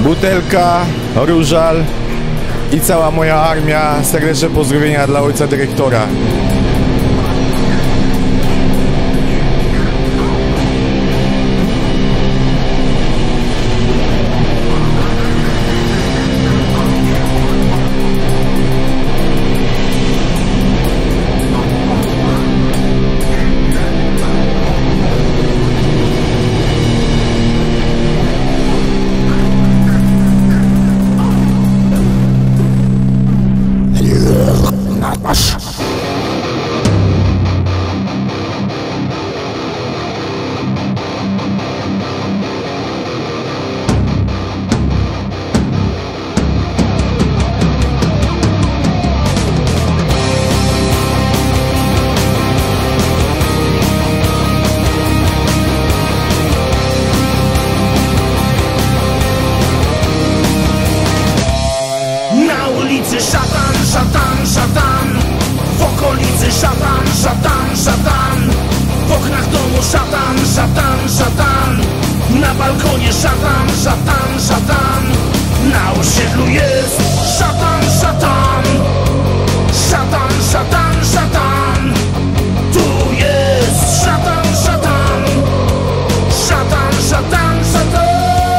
Butelka, Różal i cała moja armia. Serdeczne pozdrowienia dla ojca dyrektora. Szatan, szatan, szatan, w okolicy szatan, szatan, szatan, w oknach domu szatan, szatan, szatan, na balkonie szatan, szatan, szatan, na osiedlu jest szatan, szatan, szatan, szatan, szatan, tu jest szatan, szatan, szatan, szatan, szatan.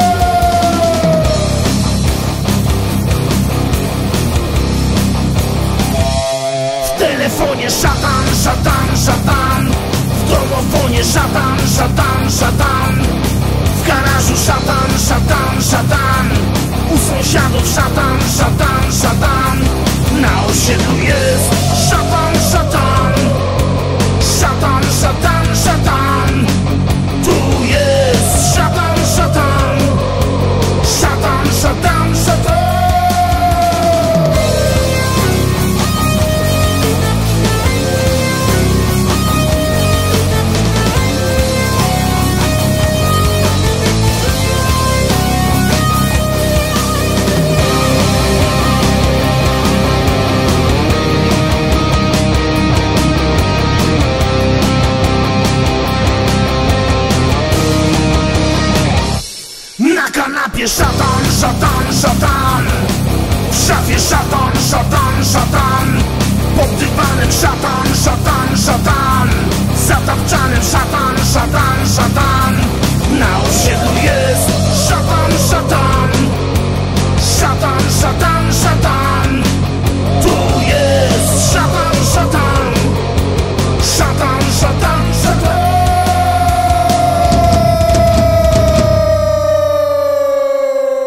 W telefonie szatan, szatan, szatan, w domofonie szatan, szatan, szatan, w garażu szatan, szatan, szatan, u sąsiadów szatan, szatan, szatan, na osiedlu jest szatan, szatan, szatan, szatan, szatan, tu jest szatan, szatan, szatan, szatan, szatan. Na kanapie szatan, szatan, szatan, w szafie szatan, szatan, szatan, pod dywanem szatan, szatan, szatan, za tapczanem szatan, szatan, szatan, na osiedlu jest szatan, szatan, szatan, szatan, szatan, tu jest szatan, szatan, szatan, szatan, szatan.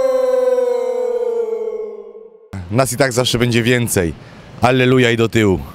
Nas i tak zawsze będzie więcej. Alleluja i do tyłu.